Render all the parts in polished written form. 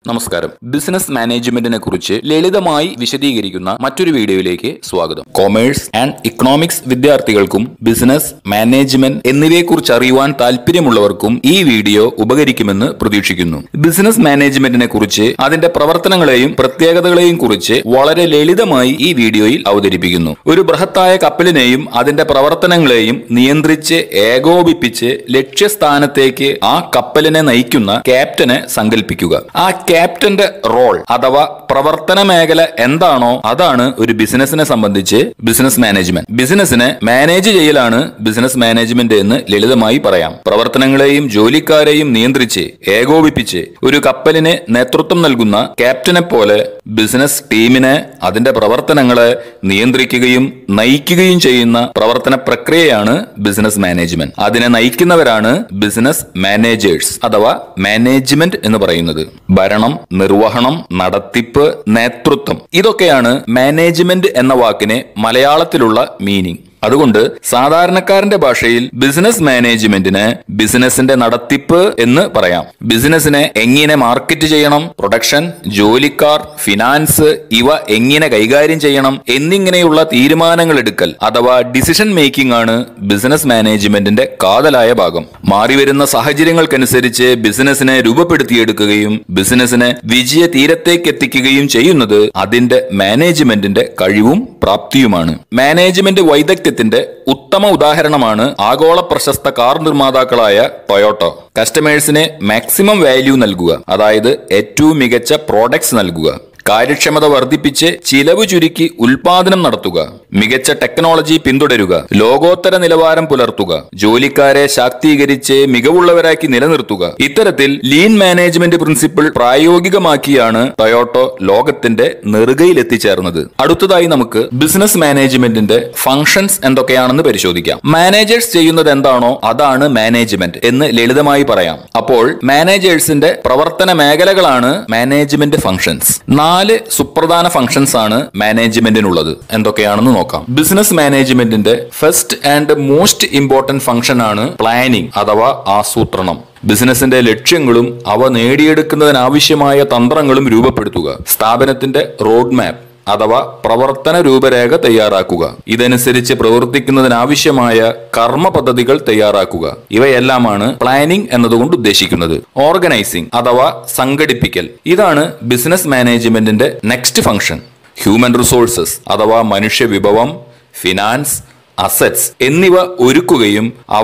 നമസ്കാരം. ബിസിനസ് മാനേജ്മെന്റിനെ കുറിച്ച് ലളിതമായി വിശദീകരിക്കുന്ന മറ്റൊരു വീഡിയോയിലേക്ക് സ്വാഗതം. കൊമേഴ്സ് ആൻഡ് ഇക്കണോമിക്സ് വിദ്യാർത്ഥികൾക്കും ബിസിനസ് മാനേജ്മെന്റ് എന്നിവയെക്കുറിച്ച് അറിയുവാൻ താല്പര്യമുള്ളവർക്കും ഈ വീഡിയോ ഉപകരിക്കുമെന്ന് പ്രതീക്ഷിക്കുന്നു. ബിസിനസ് മാനേജ്മെന്റിനെ കുറിച്ച് അതിന്റെ പ്രവർത്തനങ്ങളെയും പ്രത്യേകതകളെയും കുറിച്ച് വളരെ ലളിതമായി ഈ വീഡിയോയിൽ അവതരിപ്പിക്കുന്നു. ഒരു ബൃഹത്തായ കപ്പലിനെയും അതിന്റെ പ്രവർത്തനങ്ങളെയും നിയന്ത്രിച്ച് ഏകോപിപ്പിച്ച് ലക്ഷ്യസ്ഥാനത്തേക്ക് ആ കപ്പലിനെ നയിക്കുന്ന ക്യാപ്റ്റനെ സങ്കല്പിക്കുക. ആ ക്യാപ്റ്റന്റെ റോൾ അഥവാ പ്രവർത്തന മേഖല എന്താണോ അതാണ് ഒരു ബിസിനസിനെ സംബന്ധിച്ച് ബിസിനസ് മാനേജ്മെന്റ്. ബിസിനസിനെ മാനേജ് ചെയ്യലാണ് ബിസിനസ് മാനേജ്മെന്റ് എന്ന് ലളിതമായി പറയാം. പ്രവർത്തനങ്ങളെയും ജോലിക്കാരെയും നിയന്ത്രിച്ച് ഏകോപിപ്പിച്ച് ഒരു കപ്പലിന് നേതൃത്വം നൽകുന്ന ക്യാപ്റ്റനെ പോലെ ബിസിനസ് ടീമിനെ അതിന്റെ പ്രവർത്തനങ്ങളെ നിയന്ത്രിക്കുകയും നയിക്കുകയും ചെയ്യുന്ന പ്രവർത്തന പ്രക്രിയയാണ് ബിസിനസ് മാനേജ്മെന്റ്. അതിനെ നയിക്കുന്നവരാണ് ബിസിനസ് മാനേജേഴ്സ് അഥവാ മാനേജ്മെന്റ് എന്ന് പറയുന്നത്. ഭരണം, നിർവഹണം, നടത്തിപ്പ്, നേതൃത്വം ഇതൊക്കെയാണ് മാനേജ്മെന്റ് എന്ന വാക്കിന് മലയാളത്തിലുള്ള മീനിങ്. അതുകൊണ്ട് സാധാരണക്കാരന്റെ ഭാഷയിൽ ബിസിനസ് മാനേജ്മെന്റിന് ബിസിനസിന്റെ നടത്തിപ്പ് എന്ന് പറയാം. ബിസിനസിനെ എങ്ങനെ മാർക്കറ്റ് ചെയ്യണം, പ്രൊഡക്ഷൻ, ജോലിക്കാർ, ഫിനാൻസ് ഇവ എങ്ങനെ കൈകാര്യം ചെയ്യണം എന്നിങ്ങനെയുള്ള തീരുമാനങ്ങൾ എടുക്കൽ അഥവാ ഡിസിഷൻ മേക്കിംഗ് ആണ് ബിസിനസ് മാനേജ്മെന്റിന്റെ കാതലായ ഭാഗം. മാറിവരുന്ന സാഹചര്യങ്ങൾക്കനുസരിച്ച് ബിസിനസിനെ രൂപപ്പെടുത്തിയെടുക്കുകയും ബിസിനസിനെ വിജയ തീരത്തേക്ക് എത്തിക്കുകയും ചെയ്യുന്നത് അതിന്റെ മാനേജ്മെന്റിന്റെ കഴിവും പ്രാപ്തിയുമാണ്. മാനേജ്മെന്റ് വൈദഗ്ധ്യത്തിന്റെ ഉത്തമ ഉദാഹരണമാണ് ആഗോള പ്രശസ്ത കാർ നിർമ്മാതാക്കളായ ടൊയോട്ടോ. കസ്റ്റമേഴ്സിന് മാക്സിമം വാല്യൂ നൽകുക, അതായത് ഏറ്റവും മികച്ച പ്രോഡക്ട്സ് നൽകുക, കാര്യക്ഷമത വർദ്ധിപ്പിച്ച് ചിലവ് ചുരുക്കി ഉൽപാദനം നടത്തുക, മികച്ച ടെക്നോളജി പിന്തുടരുക, ലോകോത്തര നിലവാരം പുലർത്തുക, ജോലിക്കാരെ ശാക്തീകരിച്ച് മികവുള്ളവരാക്കി നിലനിർത്തുക. ഇത്തരത്തിൽ ലീൻ മാനേജ്മെന്റ് പ്രിൻസിപ്പിൾ പ്രായോഗികമാക്കിയാണ് ടൊയോട്ടോ ലോകത്തിന്റെ നെറുകയിൽ എത്തിച്ചേർന്നത്. അടുത്തതായി നമുക്ക് ബിസിനസ് മാനേജ്മെന്റിന്റെ ഫംഗ്ഷൻസ് എന്തൊക്കെയാണെന്ന് പരിശോധിക്കാം. മാനേജേഴ്സ് ചെയ്യുന്നത് എന്താണോ അതാണ് മാനേജ്മെന്റ് എന്ന് ലളിതമായി പറയാം. അപ്പോൾ മാനേജേഴ്സിന്റെ പ്രവർത്തന മേഖലകളാണ് മാനേജ്മെന്റ് ഫംഗ്ഷൻസ്. 4 സുപ്രധാന ഫംഗ്ഷൻസ് ആണ് മാനേജ്മെന്റിനുള്ളത്. എന്തൊക്കെയാണെന്ന് നോക്കാം. ബിസിനസ് മാനേജ്മെന്റിന്റെ first and most important function ആണ് പ്ലാനിംഗ് അഥവാ ആസൂത്രണം. ബിസിനസിന്റെ ലക്ഷ്യങ്ങളും അവ നേടിയെടുക്കുന്നതിനാവശ്യമായ തന്ത്രങ്ങളും രൂപപ്പെടുത്തുക. സ്ഥാപനത്തിന്റെ റോഡ് മാപ്പ് അഥവാ പ്രവർത്തന രൂപരേഖ തയ്യാറാക്കുക. ഇതനുസരിച്ച് പ്രവർത്തിക്കുന്നതിനാവശ്യമായ കർമ്മ പദ്ധതികൾ തയ്യാറാക്കുക. ഇവയെല്ലാമാണ് പ്ലാനിംഗ് എന്നതുകൊണ്ട് ഉദ്ദേശിക്കുന്നത്. ഓർഗനൈസിംഗ് അഥവാ സംഘടിപ്പിക്കൽ ഇതാണ് ബിസിനസ് മാനേജ്മെന്റിന്റെ നെക്സ്റ്റ് ഫംഗ്ഷൻ. ഹ്യൂമൻ റിസോഴ്സസ് അഥവാ മനുഷ്യ വിഭവം, ഫിനാൻസ്, അസറ്റ്സ് എന്നിവ ഒരുക്കുകയും അവ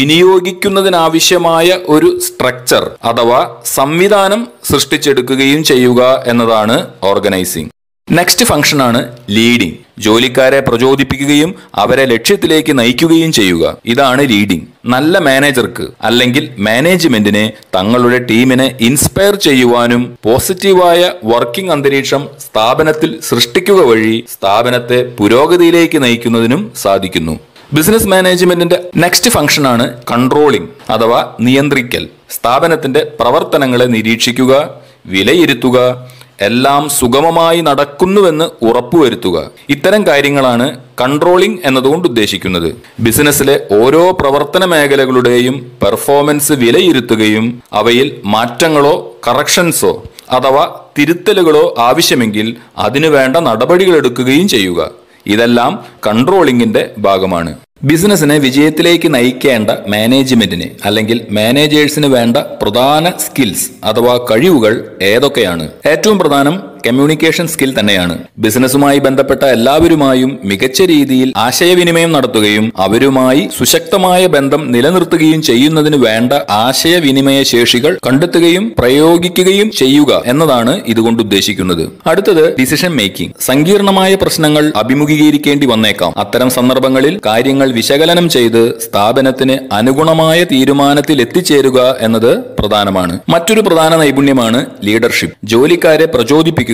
വിനിയോഗിക്കുന്നതിനാവശ്യമായ ഒരു സ്ട്രക്ചർ അഥവാ സംവിധാനം സൃഷ്ടിച്ചെടുക്കുകയും ചെയ്യുക എന്നതാണ് ഓർഗനൈസിംഗ്. നെക്സ്റ്റ് ഫംഗ്ഷൻ ആണ് ലീഡിംഗ്. ജോലിക്കാരെ പ്രചോദിപ്പിക്കുകയും അവരെ ലക്ഷ്യത്തിലേക്ക് നയിക്കുകയും ചെയ്യുക. ഇതാണ് ലീഡിംഗ്. നല്ല മാനേജർക്ക് അല്ലെങ്കിൽ മാനേജ്മെന്റിനെ തങ്ങളുടെ ടീമിനെ ഇൻസ്പയർ ചെയ്യുവാനും പോസിറ്റീവായ വർക്കിംഗ് അന്തരീക്ഷം സ്ഥാപനത്തിൽ സൃഷ്ടിക്കുക വഴി സ്ഥാപനത്തെ പുരോഗതിയിലേക്ക് നയിക്കുന്നതിനും സാധിക്കുന്നു. ബിസിനസ് മാനേജ്മെന്റിന്റെ നെക്സ്റ്റ് ഫംഗ്ഷൻ ആണ് കൺട്രോളിംഗ് അഥവാ നിയന്ത്രിക്കൽ. സ്ഥാപനത്തിന്റെ പ്രവർത്തനങ്ങളെ നിരീക്ഷിക്കുക, വിലയിരുത്തുക, എല്ലാം സുഗമമായി നടക്കുന്നുവെന്ന് ഉറപ്പുവരുത്തുക. ഇത്തരം കാര്യങ്ങളാണ് കൺട്രോളിംഗ് എന്നതുകൊണ്ട് ഉദ്ദേശിക്കുന്നത്. ബിസിനസ്സിലെ ഓരോ പ്രവർത്തന മേഖലകളുടെയും പെർഫോമൻസ് വിലയിരുത്തുകയും അവയിൽ മാറ്റങ്ങളോ കറക്ഷൻസോ അഥവാ തിരുത്തലുകളോ ആവശ്യമെങ്കിൽ അതിനുവേണ്ട നടപടികൾ എടുക്കുകയും ചെയ്യുക. ഇതെല്ലാം കൺട്രോളിംഗിന്റെ ഭാഗമാണ്. ബിസിനസിനെ വിജയത്തിലേക്ക് നയിക്കേണ്ട മാനേജ്മെന്റിന് അല്ലെങ്കിൽ മാനേജേഴ്സിന് വേണ്ട പ്രധാന സ്കിൽസ് അഥവാ കഴിവുകൾ ഏതൊക്കെയാണ്? ഏറ്റവും പ്രധാനം കമ്മ്യൂണിക്കേഷൻ സ്കിൽ തന്നെയാണ്. ബിസിനസ്സുമായി ബന്ധപ്പെട്ട എല്ലാവരുമായും മികച്ച രീതിയിൽ ആശയവിനിമയം നടത്തുകയും അവരുമായി സുശക്തമായ ബന്ധം നിലനിർത്തുകയും ചെയ്യുന്നതിന് വേണ്ട ആശയവിനിമയ ശേഷികൾ കണ്ടെത്തുകയും പ്രയോഗിക്കുകയും ചെയ്യുക എന്നതാണ് ഇതുകൊണ്ട് ഉദ്ദേശിക്കുന്നത്. അടുത്തത് ഡിസിഷൻ മേക്കിംഗ്. സങ്കീർണമായ പ്രശ്നങ്ങൾ അഭിമുഖീകരിക്കേണ്ടി വന്നേക്കാം. അത്തരം സന്ദർഭങ്ങളിൽ കാര്യങ്ങൾ വിശകലനം ചെയ്ത് സ്ഥാപനത്തിന് അനുഗുണമായ തീരുമാനത്തിൽ എത്തിച്ചേരുക എന്നത് പ്രധാനമാണ്. മറ്റൊരു പ്രധാന നൈപുണ്യമാണ് ലീഡർഷിപ്പ്. ജോലിക്കാരെ പ്രചോദിപ്പിക്കുക,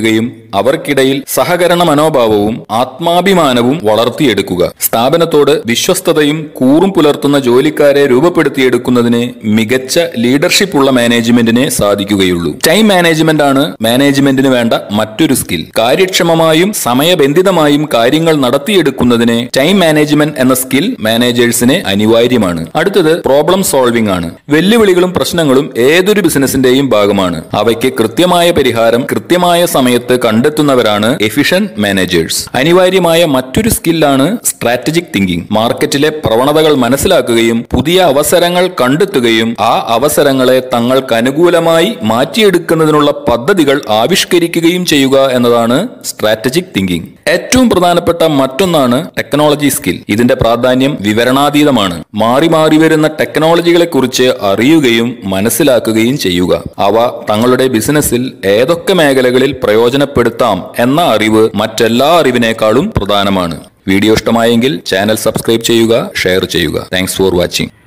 സൃഷ്ടിക്കുകയും അവർക്കിടയിൽ സഹകരണ മനോഭാവവും ആത്മാഭിമാനവും വളർത്തിയെടുക്കുക. സ്ഥാപനത്തോട് വിശ്വസ്തതയും കൂറും പുലർത്തുന്ന ജോലിക്കാരെ രൂപപ്പെടുത്തിയെടുക്കുന്നതിന് മികച്ച ലീഡർഷിപ്പ് ഉള്ള മാനേജ്മെന്റിനെ സാധിക്കുകയുള്ളൂ. ടൈം മാനേജ്മെന്റ് ആണ് മാനേജ്മെന്റിന് വേണ്ട മറ്റൊരു സ്കിൽ. കാര്യക്ഷമമായും സമയബന്ധിതമായും കാര്യങ്ങൾ നടത്തിയെടുക്കുന്നതിന് ടൈം മാനേജ്മെന്റ് എന്ന സ്കിൽ മാനേജേഴ്സിന് അനിവാര്യമാണ്. അടുത്തത് പ്രോബ്ലം സോൾവിംഗ് ആണ്. വെല്ലുവിളികളും പ്രശ്നങ്ങളും ഏതൊരു ബിസിനസിന്റെയും ഭാഗമാണ്. അവയ്ക്ക് കൃത്യമായ പരിഹാരം കൃത്യമായ സമയത്ത് കണ്ടെത്തുന്നവരാണ് എഫിഷ്യന്റ് മാനേജേഴ്സ്. അനിവാര്യമായ മറ്റൊരു സ്കില്ലാണ് സ്ട്രാറ്റജിക് തിങ്കിങ്. മാർക്കറ്റിലെ പ്രവണതകൾ മനസ്സിലാക്കുകയും പുതിയ അവസരങ്ങൾ കണ്ടെത്തുകയും ആ അവസരങ്ങളെ തങ്ങൾക്ക് അനുകൂലമായി മാറ്റിയെടുക്കുന്നതിനുള്ള പദ്ധതികൾ ആവിഷ്കരിക്കുകയും ചെയ്യുക എന്നതാണ് സ്ട്രാറ്റജിക് തിങ്കിങ്. ഏറ്റവും പ്രധാനപ്പെട്ട മറ്റൊന്നാണ് ടെക്നോളജി സ്കിൽ. ഇതിന്റെ പ്രാധാന്യം വിവരണാതീതമാണ്. മാറി മാറി വരുന്ന ടെക്നോളജികളെ കുറിച്ച് അറിയുകയും മനസ്സിലാക്കുകയും ചെയ്യുക. അവ തങ്ങളുടെ ബിസിനസ്സിൽ ഏതൊക്കെ മേഖലകളിൽ പ്രയോജനപ്പെടുത്താം എന്ന അറിവ് മറ്റെല്ലാ അറിവിനേക്കാളും പ്രധാനമാണ്. വീഡിയോ ഇഷ്ടമായെങ്കിൽ ചാനൽ സബ്സ്ക്രൈബ് ചെയ്യുക, ഷെയർ ചെയ്യുക. Thanks for watching.